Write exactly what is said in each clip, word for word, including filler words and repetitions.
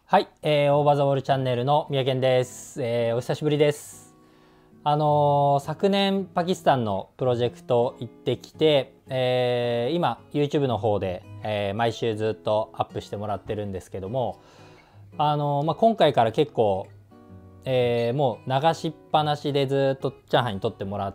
はい、えー、オーバーザウォールチャンネルの宮健です、えー、お久しぶりです。あのー、昨年パキスタンのプロジェクト行ってきて、えー、今 YouTube の方で、えー、毎週ずっとアップしてもらってるんですけども、あのーまあ、今回から結構、えー、もう流しっぱなしでずっとチャーハンに撮ってもらって、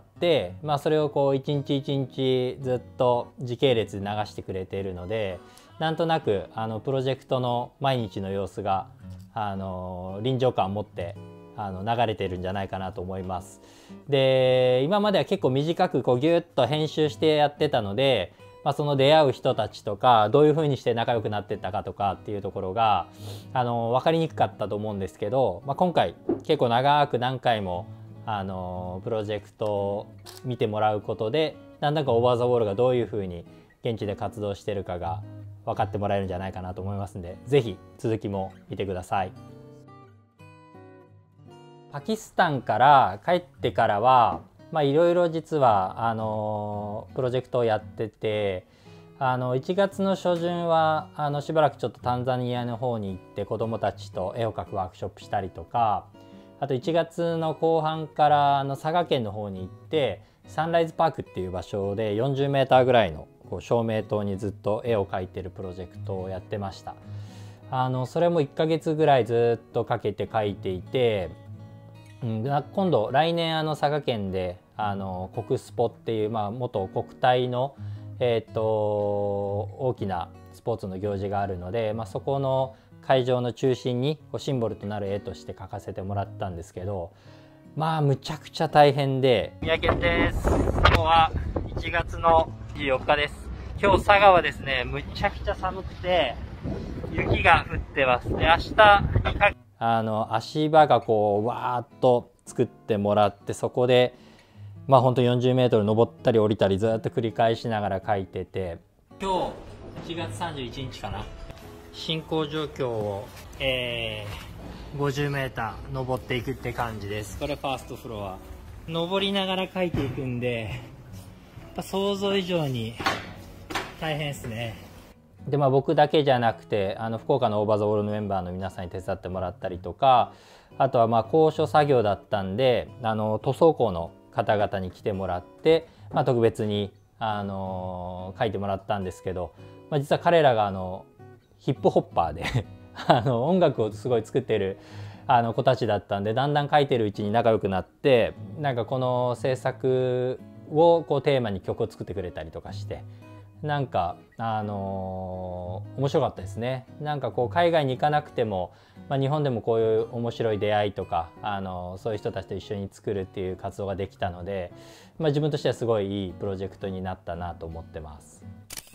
まあ、それをこう一日一日ずっと時系列で流してくれているので、なんとなくあのプロジェクトの毎日の様子があの臨場感を持ってあの流れてるんじゃないかなと思います。で、今までは結構短くこうギュッと編集してやってたので、まあ、その出会う人たちとかどういう風にして仲良くなってったかとかっていうところがあの分かりにくかったと思うんですけど、まあ、今回結構長く何回もあのプロジェクトを見てもらうことで、なんだかオーバーザウォールがどういう風に現地で活動してるかが分かってもらえるんじゃないかなと思いますんで、ぜひ続きも見てください。パキスタンから帰ってからは、まあいろいろ実はあのプロジェクトをやってて、あのいちがつの初旬はあのしばらくちょっとタンザニアの方に行って子どもたちと絵を描くワークショップしたりとか、あといちがつの後半からあの佐賀県の方に行ってサンライズパークっていう場所でよんじゅうメーターぐらいのこう照明灯にずっと絵を描いてるプロジェクトをやってました。あのそれもいっかげつぐらいずっとかけて描いていて、うん、今度来年あの佐賀県であの国スポっていう、まあ、元国体の、えー、と大きなスポーツの行事があるので、まあ、そこの会場の中心にこうシンボルとなる絵として描かせてもらったんですけど、まあむちゃくちゃ大変で。宮健です。今日はいちがつのにじゅうよっかです。今日佐賀はですね、むちゃくちゃ寒くて雪が降ってますね。明日にかあの足場がこうわーっと作ってもらって、そこでまあ本当よんじゅうメートル登ったり降りたりずっと繰り返しながら描いてて、今日いちがつさんじゅういちにちかな、進行状況を、えー、ごじゅうメーター登っていくって感じです。これファーストフロア登りながら描いていくんで、やっぱ想像以上に大変ですね。で、まあ、僕だけじゃなくてあの福岡のオーバーザウォールのメンバーの皆さんに手伝ってもらったりとか、あとはまあ高所作業だったんであの塗装工の方々に来てもらって、まあ、特別にあの書いてもらったんですけど、まあ、実は彼らがあのヒップホッパーであの音楽をすごい作ってるあの子たちだったんで、だんだん書いてるうちに仲良くなって、なんかこの制作をこうテーマに曲を作ってくれたりとかして、なんかあのー、面白かったですね。なんかこう海外に行かなくても、まあ、日本でもこういう面白い出会いとか、あのー、そういう人たちと一緒に作るっていう活動ができたので、まあ、自分としてはすごいいいプロジェクトになったなと思ってます。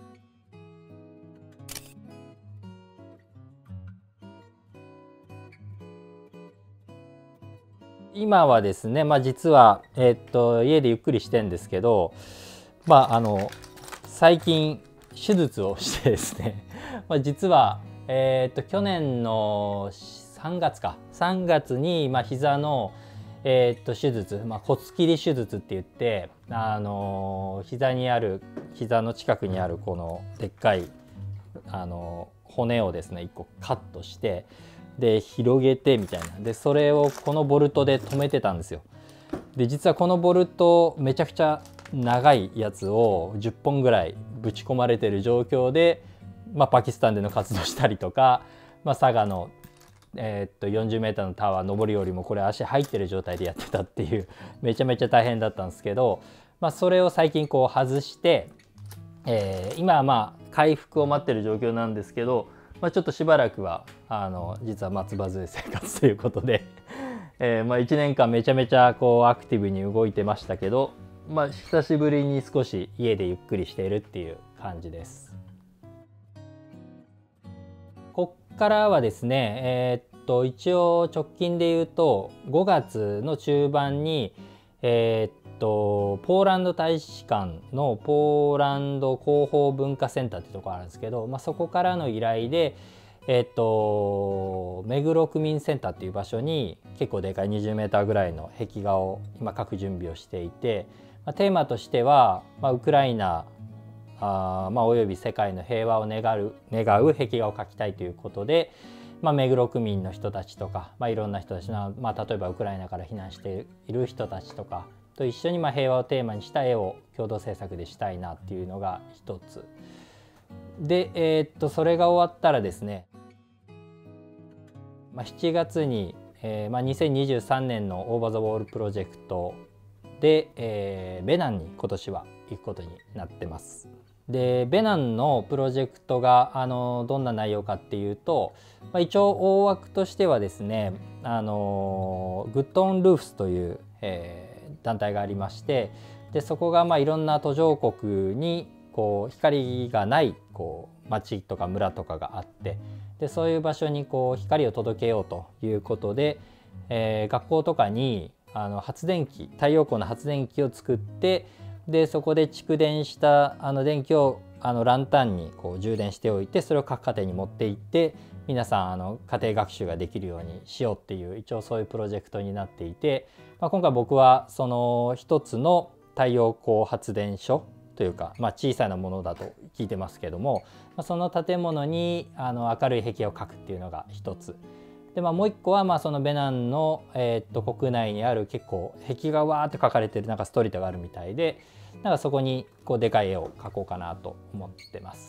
今はですね、まあ、実は、えー、っと家でゆっくりしてんですけど、まああの最近手術をしてですねまあ実は、えー、と去年のさんがつかさんがつに、まあ、膝の、えー、と手術、まあ、骨切り手術って言って、あの膝にある膝の近くにあるこのでっかい、あの骨をですねいっこカットして、で広げてみたいな、でそれをこのボルトで留めてたんですよ。で実はこのボルトめちゃくちゃ長いやつをじゅっぽんぐらいぶち込まれてる状況で、まあ、パキスタンでの活動したりとか、まあ、佐賀の、えー、っとよんじゅうメーターのタワー登るよりもこれ足入ってる状態でやってたっていうめちゃめちゃ大変だったんですけど、まあ、それを最近こう外して、えー、今はまあ回復を待ってる状況なんですけど、まあ、ちょっとしばらくはあの実は松葉杖生活ということでえーまあいちねんかんめちゃめちゃこうアクティブに動いてましたけど、まあ、久しぶりに少し家でゆっくりしているっていう感じです。こっからはですね、えー、っと一応直近で言うとごがつの中盤に、えー、っとポーランド大使館のポーランド広報文化センターっていうところあるんですけど、まあ、そこからの依頼でえっと目黒区民センターっていう場所に結構でかいにじゅうメーターぐらいの壁画を今描く準備をしていて、まあ、テーマとしては、まあ、ウクライナあ、まあ、および世界の平和を願う願う壁画を描きたいということで、 まあ、目黒区民の人たちとか、まあ、いろんな人たちの、まあ、例えばウクライナから避難している人たちとかと一緒にまあ平和をテーマにした絵を共同制作でしたいなっていうのが一つで、えー、っとそれが終わったらですね、まあ、しちがつに、えーまあ、にせんにじゅうさんねんのオーバー・ザ・ウォールプロジェクトで、えー、ベナンに今年は行くことになってます。でベナンのプロジェクトがあのどんな内容かっていうと、まあ、一応大枠としてはですね、あのグッドオンルーフスという、えー、団体がありまして、でそこがまあいろんな途上国にこう光がないこう町とか村とかがあって、でそういう場所にこう光を届けようということで、えー、学校とかにあの発電機太陽光の発電機を作って、でそこで蓄電したあの電気をあのランタンにこう充電しておいて、それを各家庭に持って行って皆さんあの家庭学習ができるようにしようっていう一応そういうプロジェクトになっていて、まあ、今回僕はその一つの太陽光発電所というか、まあ、小さなものだと聞いてますけども、まあ、その建物にあの明るい壁を描くっていうのが一つで、まあ、もう一個はまあそのベナンの、えー、っと国内にある結構壁がわーって描かれてるなんかストリートがあるみたいで、なんかそこにこうでかい絵を描こうかなと思ってます。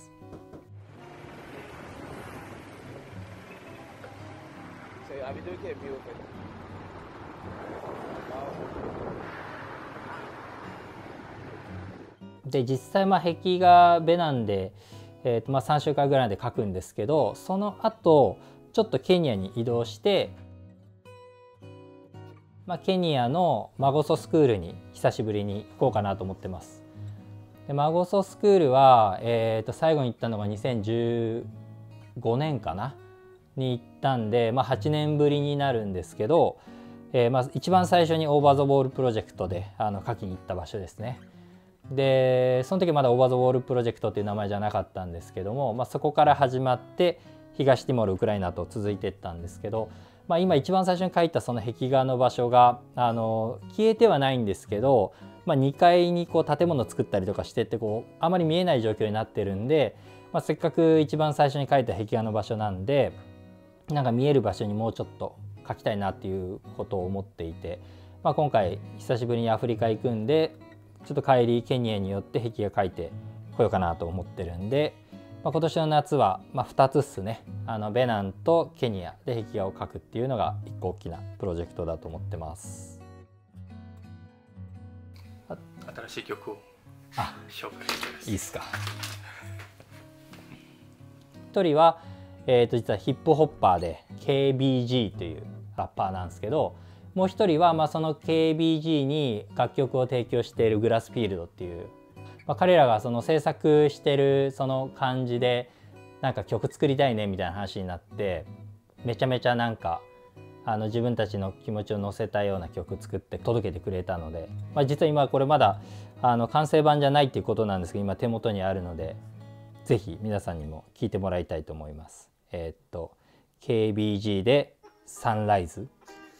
で実際まあ壁がベナンで、えー、とまあさんしゅうかんぐらいで描くんですけど、その後ちょっとケニアに移動して、まあ、ケニアのマゴソスクールに久しぶりに行こうかなと思ってます。でマゴソスクールは、えー、と最後に行ったのがにせんじゅうごねんかなに行ったんで、まあ、はちねんぶりになるんですけど、えー、まあ一番最初にオーバー・ザ・ウォールプロジェクトであの書きに行った場所ですね。でその時まだオーバー・ザ・ウォールプロジェクトっていう名前じゃなかったんですけども、まあ、そこから始まって東ティモールウクライナと続いていったんですけど、まあ、今一番最初に書いたその壁画の場所があの消えてはないんですけど、まあ、にかいにこう建物を作ったりとかしてってこうあまり見えない状況になってるんで、まあ、せっかく一番最初に書いた壁画の場所なんでなんか見える場所にもうちょっと書きたいなっていうことを思っていて、まあ、今回久しぶりにアフリカ行くんでちょっと帰りケニアによって壁画描いてこようかなと思ってるんで、まあ、今年の夏はまあふたつっすね。あのベナンとケニアで壁画を描くっていうのが一個大きなプロジェクトだと思ってます。 新しい曲をあ紹介してます。 いいっすか。一人は、えー、と実はヒップホッパーで ケービージー というラッパーなんですけど、もう一人はまあその ケービージー に楽曲を提供しているグラスフィールドっていう、まあ、彼らがその制作してるその感じでなんか曲作りたいねみたいな話になって、めちゃめちゃなんかあの自分たちの気持ちを乗せたような曲作って届けてくれたので、まあ、実は今これまだあの完成版じゃないっていうことなんですけど今手元にあるのでぜひ皆さんにも聴いてもらいたいと思います。えー、っと ケービージー でサンライズ。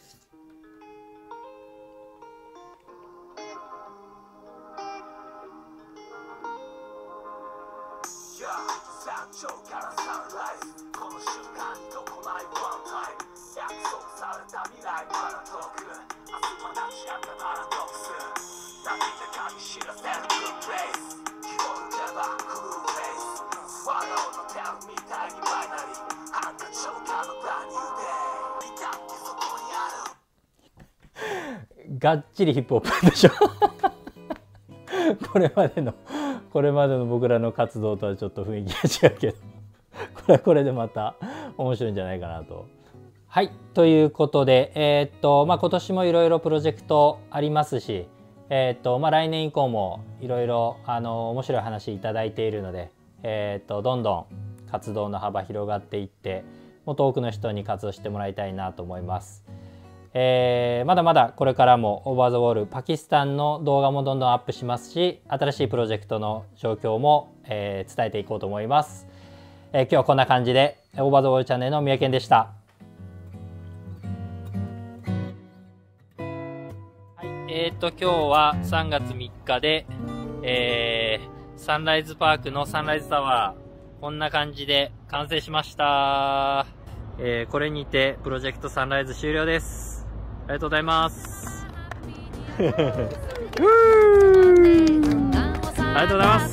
がっちりヒップホップでしょこれまでのこれまでの僕らの活動とはちょっと雰囲気が違うけどこれはこれでまた面白いんじゃないかなと。はいということで、えーっとまあ、今年もいろいろプロジェクトありますし、えーっとまあ、来年以降もいろいろあの面白い話いただいているので、えーっとどんどん活動の幅広がっていってもっと多くの人に活動してもらいたいなと思います。えー、まだまだこれからもオーバーザウォールパキスタンの動画もどんどんアップしますし、新しいプロジェクトの状況も、えー、伝えていこうと思います。えー、今日はこんな感じでオーバーザウォールチャンネルの三宅健でした。はい、えー、と今日はさんがつみっかで、えー、サンライズパークのサンライズタワーこんな感じで完成しました。 えー、これにてプロジェクトサンライズ終了です。ありがとうございます。ありがとうございます。